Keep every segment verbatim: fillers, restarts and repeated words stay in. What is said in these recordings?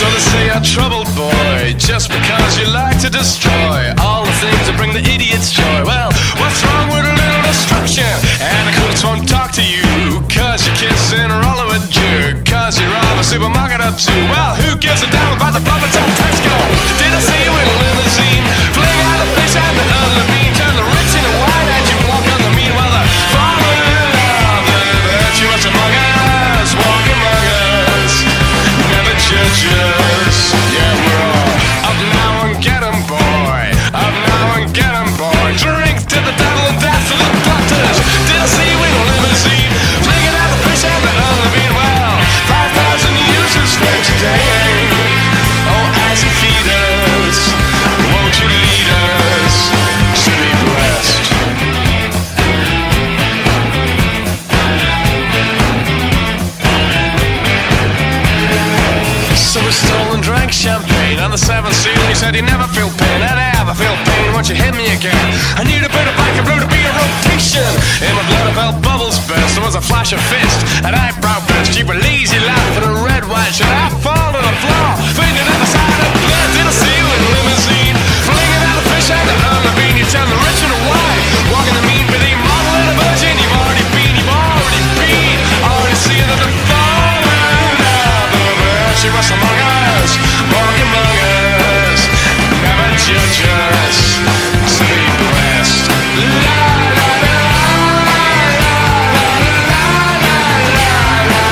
So they say you're a troubled boy, just because you like to destroy all the things that bring the idiots joy. Well, what's wrong with a little destruction? And the critics won't talk to you, cause you're kissing a roll of a jerk, cause you're off a supermarket up to. Well, who gives a damn about the profits of Tesco? Did I see you in a limousine? Fling out the fish and the other bean, turn the rich into wine and you walk on the mean. Well, the fallen love, the virtuous among us, walk among us, never judge us. Yeah, we're all up now and get 'em, boy, up now and get 'em, boy. Drink to the devil and death to the doctors. Did I see you in a limousine? Flinging out the fish and the other bean. Well, five thousand uses for today. Oh, as you feed us, won't you lead us to be blessed? So we stole and drank champagne on the seventh seal. He said you never feel pain, and I never feel pain once you hit me again. I need a bit of black and blue to be a rotation. In my blood I felt bubbles burst. There was a flash of fist, an eyebrow burst. You were lazy laugh and a red wine. Should I fall to the floor? Fingering at the side of blood. Did I see you in a limousine? Flinging out the fish and the other bean. You turn the rich into wine, walking the mean, but the model and a virgin. You've already been, you've already been. Already seen that the fallen of the virtuous among us, walk among us, never judge us, to be blessed. La la la la la la la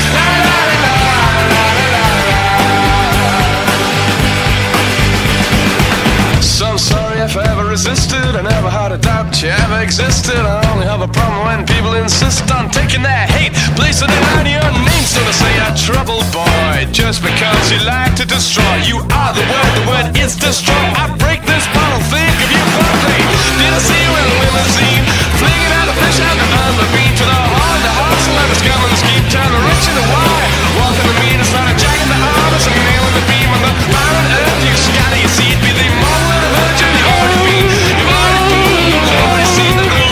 la. So I'm sorry if I ever resisted. I never had a doubt you ever existed. I only have a problem when people insist on taking their hate, placing it on your name. So to say a troubled boy, just because you like to destroy. You are the word, the word is destroy. I break this bottle, think of you fondly. Did I see you in a limousine? Flinging out the fish out the other bean. To the heart, the hearts and let us come and scheme. Turn the rich into wine, walking the mean. It's not a jack in the arms and nailing the beam on the iron earth. You scatter your seed, be the model and a virgin. You've already been, you've already been, you've already seen the blue.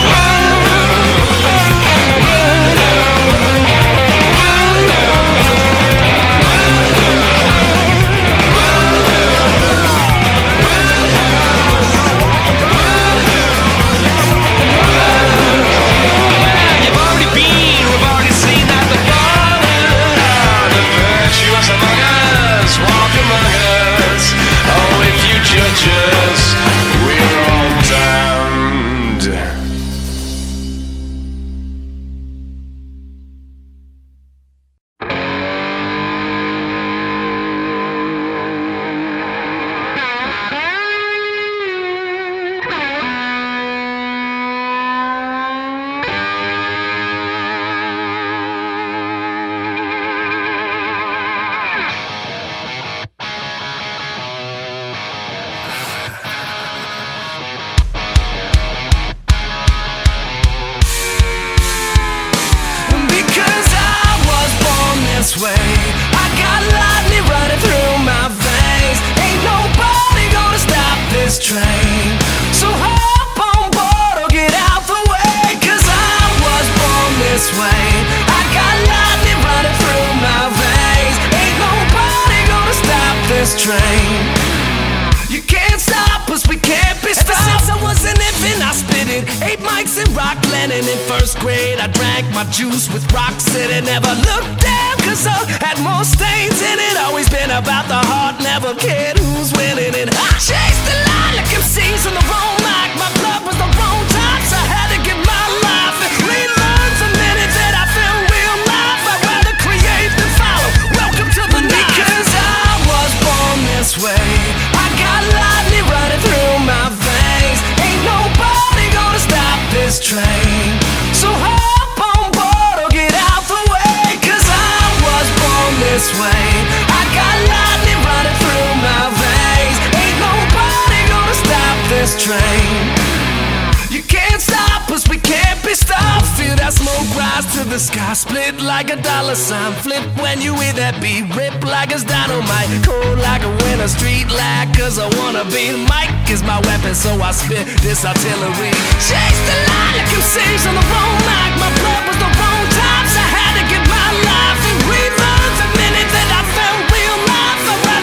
Juice with rocks in it, never looked down, cause I had more stains in it. Always been about the heart, never cared who's winning it. I chased the light like M Cs on the wrong mic. My blood was the wrong type, so I had to give my life and relearn the minute that I felt real life. I'd rather create than follow. Welcome to the night. Because I was born this way. I got lightning running through my veins. Ain't nobody gonna stop this train. So hop on board or get out the way. Cause I was born this way. I got lightning running through my veins. Ain't nobody gonna stop this train. You can't stop us, we can't be stopped. Feel that smoke rise to the sky, split like a dollar sign. Flip when you hear that beat, rip like it's dynamite. Cold like a winter street light, cause I wanna be. Mic is my weapon, so I spit this artillery. Chase the light like M Cs on the wrong mic. My blood was the wrong type, so I had to give my life and relearn the minute that I felt real life.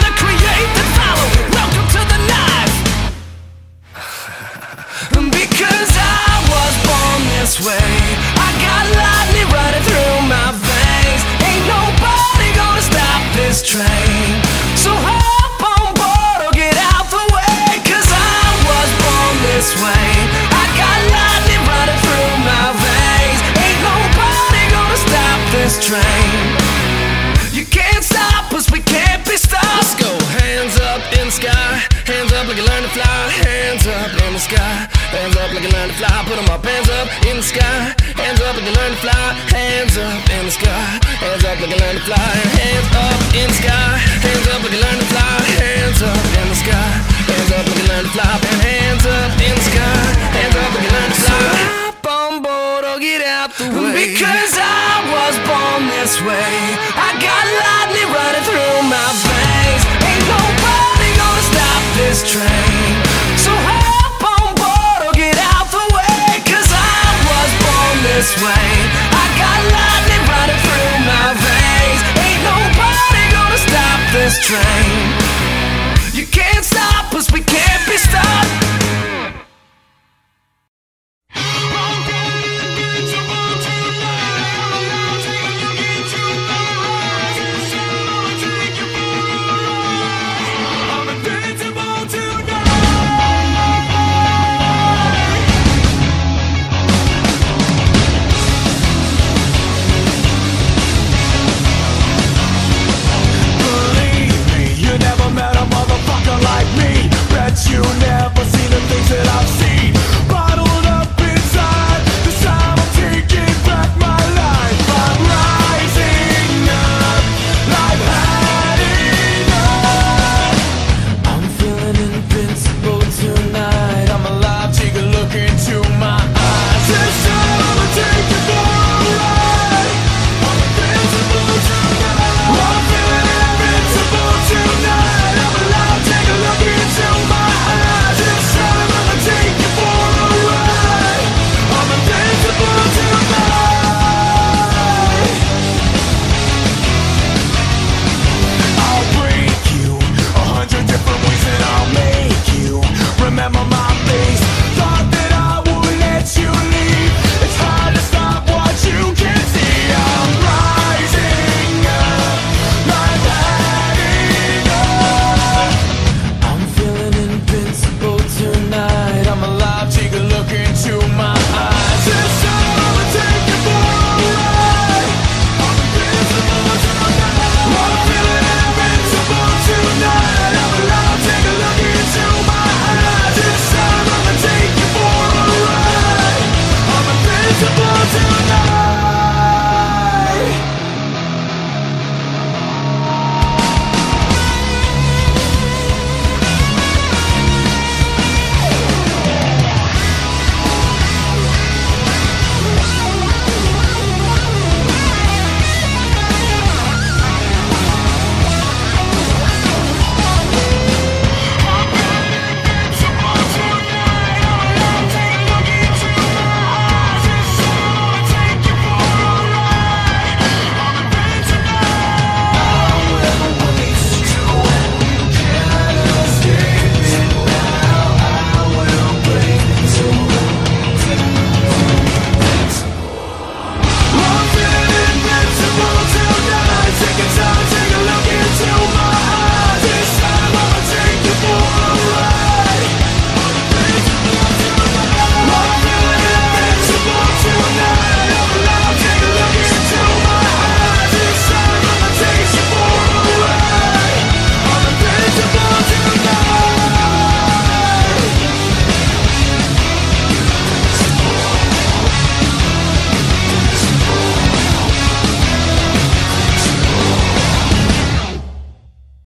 this train. You can't stop us, we can't be stopped. Let's go. Hands up in the sky, hands up like you learn to fly. Hands up in the sky, hands up like you learn to fly. Put them up, hands up in the sky, hands up like you learn to fly. Hands up in the sky, hands up like you learn to fly. Hands up in the sky, hands up like you learn to fly. Hands up in the sky, hands up like you learn to fly. And hands up in the sky, hands up like you learn to fly. So hop on board or get out the way, because I was born this way. I got lightning running through my veins. Ain't nobody gonna stop this train. So hop on board or get out the way, cause I was born this way. I got lightning running through my veins. Ain't nobody gonna stop this train. You can't stop us, we can't be stopped.